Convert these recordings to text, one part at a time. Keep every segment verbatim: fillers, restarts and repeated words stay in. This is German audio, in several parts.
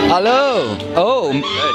Hallo. Oh.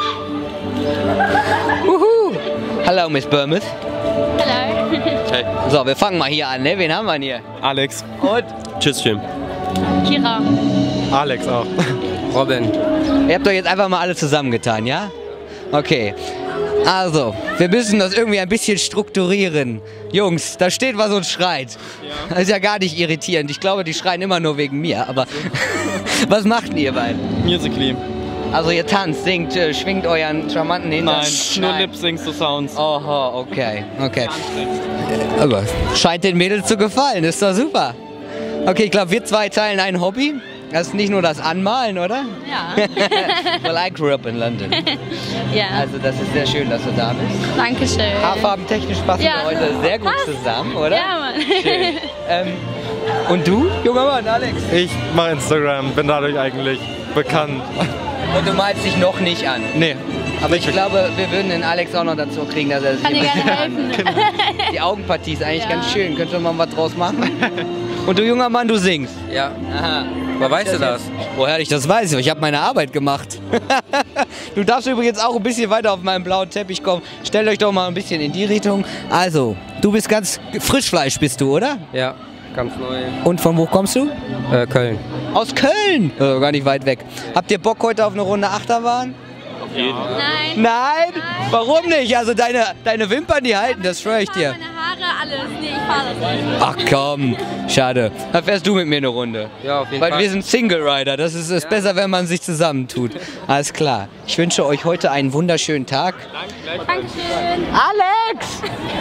Uhu. Hallo, Miss Bournemouth. Hallo. Hey. So, wir fangen mal hier an, ne? Wen haben wir denn hier? Alex. Und? Tschüss, Jim. Kira. Alex auch. Robin. Ihr habt doch jetzt einfach mal alle zusammengetan, ja? Okay. Also, wir müssen das irgendwie ein bisschen strukturieren. Jungs, da steht was und schreit. Ja. Das ist ja gar nicht irritierend. Ich glaube, die schreien immer nur wegen mir. Aber was macht denn ihr beiden? Musically. Also ihr tanzt, singt, äh, schwingt euren charmanten Hintern? Nein, nur Lip-Syncs zu Sounds. Oho, okay, okay. Aber scheint den Mädels zu gefallen, ist doch super. Okay, ich glaube, wir zwei teilen ein Hobby. Das ist nicht nur das Anmalen, oder? Ja. Well, I grew up in London. Ja. Also das ist sehr schön, dass du da bist. Dankeschön. Haarfarbentechnisch passen Ja. wir heute sehr gut Passt. zusammen, oder? Ja, Mann. Schön. Ähm, und du, junger Mann, Alex? Ich mache Instagram, bin dadurch eigentlich bekannt. Und du malst dich noch nicht an? Nee. Aber ich glaube, wir würden den Alex auch noch dazu kriegen, dass er sich Kann dir ein gerne bisschen helfen. an- Die Augenpartie ist eigentlich Ja. ganz schön. Könntest du mal was draus machen? Und du, junger Mann, du singst? Ja. Aha. Woher weißt du das? Woher ich das weiß? Ich habe meine Arbeit gemacht. Du darfst übrigens auch ein bisschen weiter auf meinen blauen Teppich kommen. Stellt euch doch mal ein bisschen in die Richtung. Also, du bist ganz Frischfleisch, bist du, oder? Ja, ganz neu. Und von wo kommst du? Äh, Köln. Aus Köln. Oh, gar nicht weit weg. Habt ihr Bock heute auf eine Runde Achterbahn? Nein. Nein? Warum nicht? Also deine, deine Wimpern, die halten, das schwöre ich dir. Meine Haare, alles. Nee, ich fahr das nicht. Ach komm, schade. Dann fährst du mit mir eine Runde. Ja, auf jeden Weil Fall. wir sind Single Rider. Das ist, ist besser, wenn man sich zusammentut. Alles klar. Ich wünsche euch heute einen wunderschönen Tag. Dankeschön. Alex!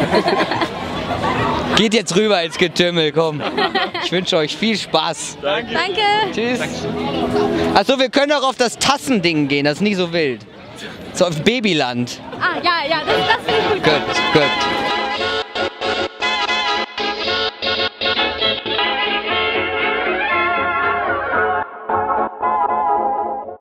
Geht jetzt rüber ins Getümmel, komm. Ich wünsche euch viel Spaß. Danke. Tschüss. Achso, wir können auch auf das Tassending gehen. Das ist nicht so wild. So auf Babyland. Ah, ja, ja, das, das finde ich gut. Gut.